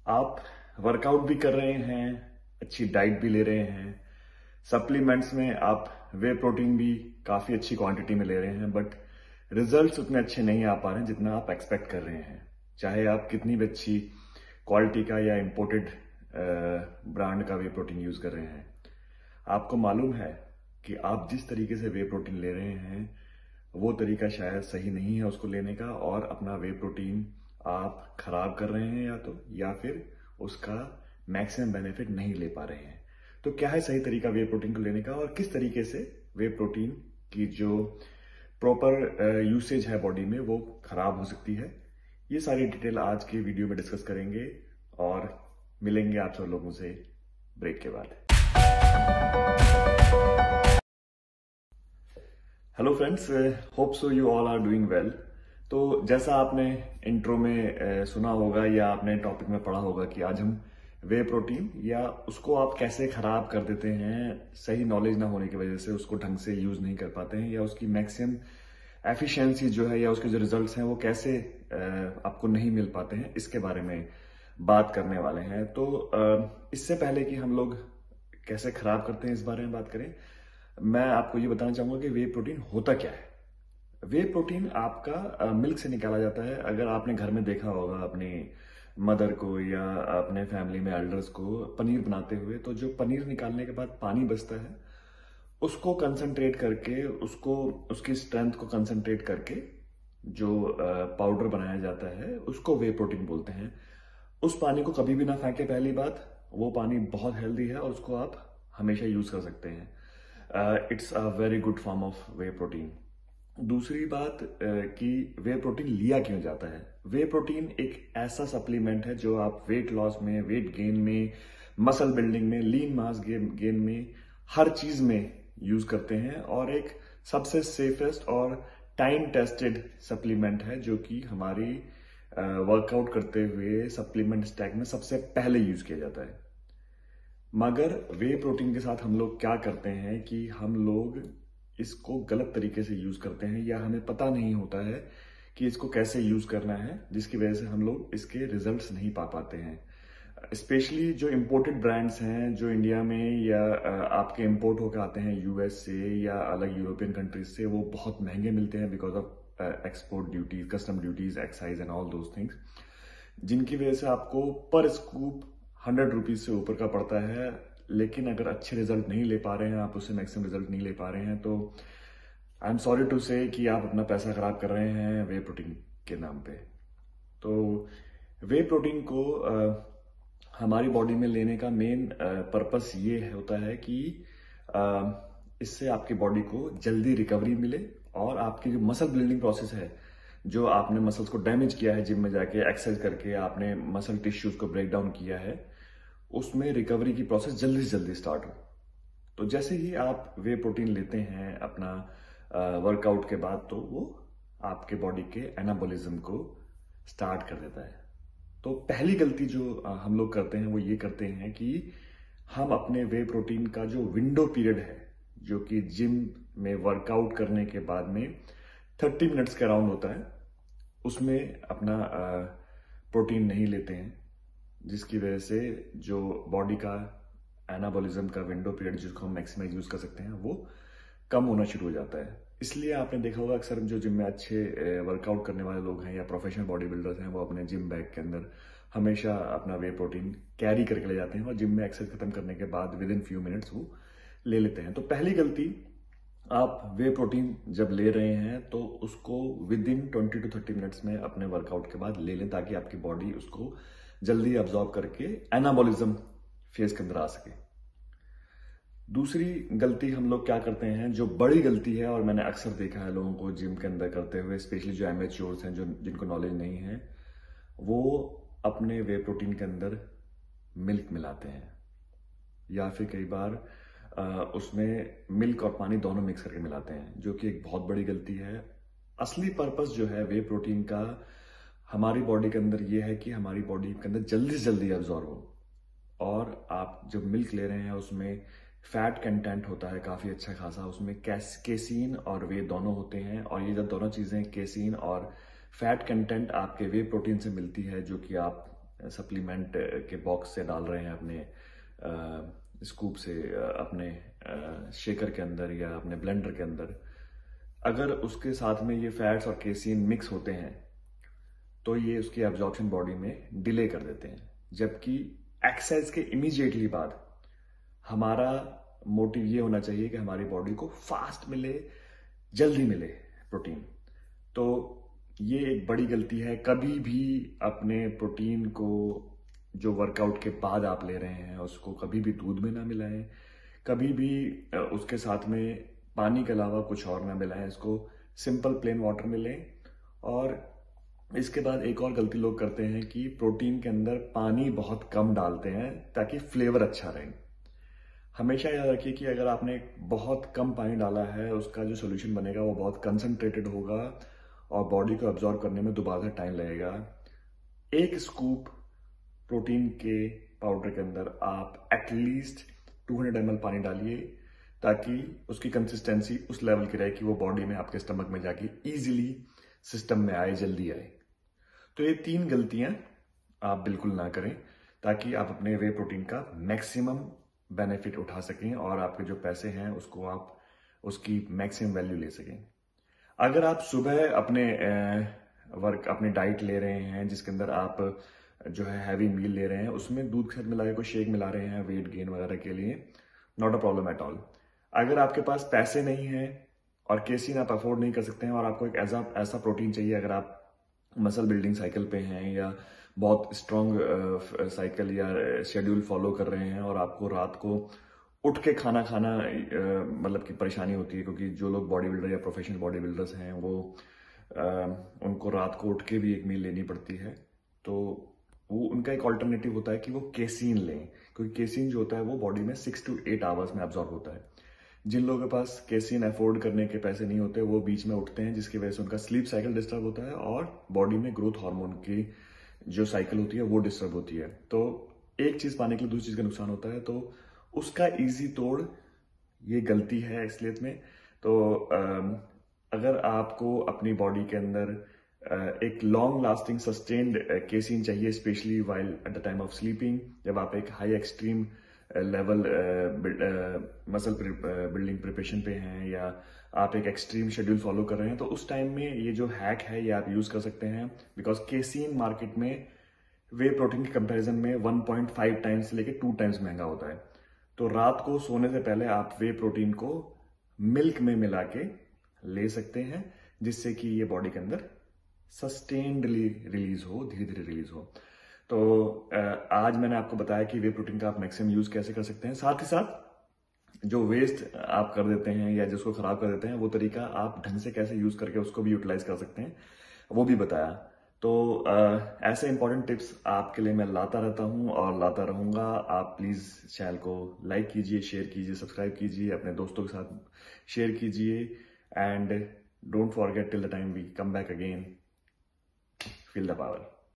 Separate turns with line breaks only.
आप वर्कआउट भी कर रहे हैं, अच्छी डाइट भी ले रहे हैं, सप्लीमेंट्स में आप वे प्रोटीन भी काफी अच्छी क्वांटिटी में ले रहे हैं, बट रिजल्ट्स उतने अच्छे नहीं आ पा रहे हैं जितना आप एक्सपेक्ट कर रहे हैं। चाहे आप कितनी भी अच्छी क्वालिटी का या इंपोर्टेड ब्रांड का वे प्रोटीन यूज कर रहे हैं, आपको मालूम है कि आप जिस तरीके से वे प्रोटीन ले रहे हैं वो तरीका शायद सही नहीं है उसको लेने का, और अपना वे प्रोटीन आप खराब कर रहे हैं या फिर उसका मैक्सिमम बेनिफिट नहीं ले पा रहे हैं। तो क्या है सही तरीका वे प्रोटीन को लेने का, और किस तरीके से वे प्रोटीन की जो प्रॉपर यूसेज है बॉडी में वो खराब हो सकती है, ये सारी डिटेल आज के वीडियो में डिस्कस करेंगे और मिलेंगे आप सब लोगों से ब्रेक के बाद। Hello friends, hope so you all are doing well. तो जैसा आपने इंट्रो में सुना होगा या आपने टॉपिक में पढ़ा होगा कि आज हम वे प्रोटीन या उसको आप कैसे खराब कर देते हैं, सही नॉलेज ना होने की वजह से उसको ढंग से यूज नहीं कर पाते हैं, या उसकी मैक्सिमम एफिशिएंसी जो है या उसके जो रिजल्ट्स हैं वो कैसे आपको नहीं मिल पाते हैं, इसके बारे में बात करने वाले हैं। तो इससे पहले कि हम लोग कैसे खराब करते हैं इस बारे में बात करें, मैं आपको ये बताना चाहूंगा कि वे प्रोटीन होता क्या है। वे प्रोटीन आपका मिल्क से निकाला जाता है। अगर आपने घर में देखा होगा अपनी मदर को या अपने फैमिली में एल्डर्स को पनीर बनाते हुए, तो जो पनीर निकालने के बाद पानी बचता है उसको कंसंट्रेट करके, उसको उसकी स्ट्रेंथ को कंसंट्रेट करके जो पाउडर बनाया जाता है उसको वे प्रोटीन बोलते हैं। उस पानी को कभी भी ना फेंके। पहली बात, वो पानी बहुत हेल्दी है और उसको आप हमेशा यूज कर सकते हैं। It's a very good form of whey protein. दूसरी बात कि वे प्रोटीन लिया क्यों जाता है। वे प्रोटीन एक ऐसा सप्लीमेंट है जो आप वेट लॉस में, वेट गेन में, मसल बिल्डिंग में, लीन मास गेन में, हर चीज में यूज करते हैं, और एक सबसे सेफेस्ट और टाइम टेस्टेड सप्लीमेंट है जो कि हमारी वर्कआउट करते हुए सप्लीमेंट स्टैक में सबसे पहले यूज किया जाता है। मगर वे प्रोटीन के साथ हम लोग क्या करते हैं कि हम लोग इसको गलत तरीके से यूज करते हैं, या हमें पता नहीं होता है कि इसको कैसे यूज करना है, जिसकी वजह से हम लोग इसके रिजल्ट्स नहीं पा पाते हैं। स्पेशली जो इंपोर्टेड ब्रांड्स हैं जो इंडिया में या आपके इंपोर्ट होकर आते हैं यूएस से या अलग यूरोपियन कंट्रीज से, वो बहुत महंगे मिलते हैं because of export duties, custom duties, excise and all those things, जिनकी वजह से आपको पर स्कूप 100 रुपीज से ऊपर का पड़ता है। लेकिन अगर अच्छे रिजल्ट नहीं ले पा रहे हैं, आप उससे मैक्सिमम रिजल्ट नहीं ले पा रहे हैं, तो आई एम सॉरी टू से कि आप अपना पैसा खराब कर रहे हैं वे प्रोटीन के नाम पे। तो वे प्रोटीन को हमारी बॉडी में लेने का मेन पर्पस ये होता है कि इससे आपकी बॉडी को जल्दी रिकवरी मिले, और आपकी जो मसल बिल्डिंग प्रोसेस है, जो आपने मसल्स को डैमेज किया है जिम में जाके एक्सरसाइज करके, आपने मसल टिश्यूज को ब्रेक डाउन किया है, उसमें रिकवरी की प्रोसेस जल्दी से जल्दी स्टार्ट हो। तो जैसे ही आप वे प्रोटीन लेते हैं अपना वर्कआउट के बाद, तो वो आपके बॉडी के एनाबॉलिज्म को स्टार्ट कर देता है। तो पहली गलती जो हम लोग करते हैं वो ये करते हैं कि हम अपने वे प्रोटीन का जो विंडो पीरियड है, जो कि जिम में वर्कआउट करने के बाद में 30 मिनट्स के अराउंड होता है, उसमें अपना प्रोटीन नहीं लेते हैं, जिसकी वजह से जो बॉडी का एनाबॉलिज्म का विंडो पीरियड जिसको हम मैक्सिमाइज यूज कर सकते हैं वो कम होना शुरू हो जाता है। इसलिए आपने देखा होगा अक्सर जो जिम में अच्छे वर्कआउट करने वाले लोग हैं या प्रोफेशनल बॉडी बिल्डर्स हैं, वो अपने जिम बैग के अंदर हमेशा अपना वे प्रोटीन कैरी करके ले जाते हैं, और जिम में एक्सरसाइज खत्म करने के बाद विद इन फ्यू मिनट्स वो ले लेते हैं। तो पहली गलती, आप वे प्रोटीन जब ले रहे हैं तो उसको विद इन 20 to 30 मिनट्स में अपने वर्कआउट के बाद ले लें, ताकि आपकी बॉडी उसको जल्दी अब्जॉर्ब करके एनाबॉलिज्म फेज के अंदर आ सके। दूसरी गलती हम लोग क्या करते हैं, जो बड़ी गलती है, और मैंने अक्सर देखा है लोगों को जिम के अंदर करते हुए, स्पेशली जो एमेच्योर्स हैं, जो जिनको नॉलेज नहीं है, वो अपने वे प्रोटीन के अंदर मिल्क मिलाते हैं, या फिर कई बार उसमें मिल्क और पानी दोनों मिक्स करके मिलाते हैं, जो कि एक बहुत बड़ी गलती है। असली पर्पस जो है वे प्रोटीन का हमारी बॉडी के अंदर ये है कि हमारी बॉडी के अंदर जल्दी से जल्दी अब्जॉर्ब हो, और आप जब मिल्क ले रहे हैं उसमें फैट कंटेंट होता है काफी अच्छा खासा, उसमें केसीन और वे दोनों होते हैं, और ये जब दोनों चीजें केसीन और फैट कंटेंट आपके वे प्रोटीन से मिलती है, जो कि आप सप्लीमेंट के बॉक्स से डाल रहे हैं अपने स्कूप से अपने शेकर के अंदर या अपने ब्लेंडर के अंदर, अगर उसके साथ में ये फैट्स और केसीन मिक्स होते हैं तो ये उसकी एब्जॉर्प्शन बॉडी में डिले कर देते हैं। जबकि एक्सरसाइज के इमीडिएटली बाद हमारा मोटिव ये होना चाहिए कि हमारी बॉडी को फास्ट मिले, जल्दी मिले प्रोटीन। तो ये एक बड़ी गलती है। कभी भी अपने प्रोटीन को जो वर्कआउट के बाद आप ले रहे हैं उसको कभी भी दूध में ना मिलाएं, कभी भी उसके साथ में पानी के अलावा कुछ और ना मिलाएं, इसको सिंपल प्लेन वाटर में लें। और इसके बाद एक और गलती लोग करते हैं कि प्रोटीन के अंदर पानी बहुत कम डालते हैं ताकि फ्लेवर अच्छा रहे। हमेशा याद रखिए कि अगर आपने बहुत कम पानी डाला है, उसका जो सोल्यूशन बनेगा वो बहुत कंसंट्रेटेड होगा और बॉडी को अब्जॉर्ब करने में दोबारा टाइम लगेगा। एक स्कूप प्रोटीन के पाउडर के अंदर आप एटलीस्ट 200 ml पानी डालिए ताकि उसकी कंसिस्टेंसी उस लेवल की रहे कि वो बॉडी में आपके स्टमक में जाके इजीली सिस्टम में आए, जल्दी आए। तो ये 3 गलतियां आप बिल्कुल ना करें ताकि आप अपने वे प्रोटीन का मैक्सिमम बेनिफिट उठा सकें और आपके जो पैसे हैं उसको आप उसकी मैक्सिमम वैल्यू ले सकें। अगर आप सुबह अपने डाइट ले रहे हैं जिसके अंदर आप जो है हैवी मील ले रहे हैं, उसमें दूध के साथ मिला के कोई शेक मिला रहे हैं वेट गेन वगैरह के लिए, not a problem at all. अगर आपके पास पैसे नहीं है और केसीन आप अफोर्ड नहीं कर सकते हैं और आपको एक ऐसा प्रोटीन चाहिए, अगर आप मसल बिल्डिंग साइकिल पे हैं या बहुत स्ट्रॉन्ग साइकिल या शेड्यूल फॉलो कर रहे हैं और आपको रात को उठ के खाना मतलब कि परेशानी होती है, क्योंकि जो लोग बॉडी बिल्डर या प्रोफेशनल बॉडी बिल्डर्स हैं वो उनको रात को उठ के भी एक मील लेनी पड़ती है। तो वो उनका एक ऑल्टरनेटिव होता है कि वो केसीन लें, क्योंकि केसीन जो होता है वो बॉडी में 6 to 8 आवर्स में एब्जॉर्ब होता है। जिन लोगों के पास केसीन अफोर्ड करने के पैसे नहीं होते वो बीच में उठते हैं, जिसकी वजह से उनका स्लीप साइकिल डिस्टर्ब होता है और बॉडी में ग्रोथ हार्मोन की जो साइकिल होती है वो डिस्टर्ब होती है। तो एक चीज पाने के लिए दूसरी चीज का नुकसान होता है, तो उसका इजी तोड़ ये गलती है इसलिए में। तो अगर आपको अपनी बॉडी के अंदर एक लॉन्ग लास्टिंग सस्टेन्ड केसीन चाहिए, specially while at the time of sleeping, जब आप एक high extreme level muscle building preparation पे हैं या आप एक एक्सट्रीम शेड्यूल फॉलो कर रहे हैं, तो उस टाइम में ये जो हैक है ये आप यूज कर सकते हैं। बिकॉज केसीन मार्केट में वे प्रोटीन के कंपैरिजन में 1.5 टाइम्स से लेके 2 टाइम्स महंगा होता है। तो रात को सोने से पहले आप वे प्रोटीन को मिल्क में मिला के ले सकते हैं, जिससे कि ये बॉडी के अंदर सस्टेन्डली रिलीज हो, धीरे धीरे रिलीज हो। तो आज मैंने आपको बताया कि वे प्रोटीन का आप मैक्सिमम यूज कैसे कर सकते हैं। साथ ही साथ जो वेस्ट आप कर देते हैं या जिसको खराब कर देते हैं, वो तरीका आप ढंग से कैसे यूज करके उसको भी यूटिलाइज कर सकते हैं, वो भी बताया। तो ऐसे इंपॉर्टेंट टिप्स आपके लिए मैं लाता रहता हूं और लाता रहूंगा। आप प्लीज चैनल को लाइक कीजिए, शेयर कीजिए, सब्सक्राइब कीजिए, अपने दोस्तों के साथ शेयर कीजिए and don't forget till the time we come back again, feel the power.